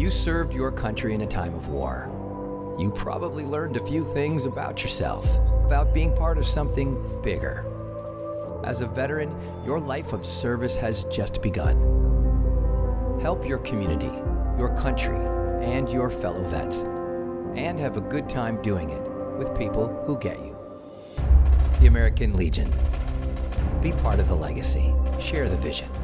you served your country in a time of war. You probably learned a few things about yourself, about being part of something bigger. As a veteran, your life of service has just begun. Help your community, your country, and your fellow vets, and have a good time doing it with people who get you. The American Legion. Be part of the legacy. Share the vision.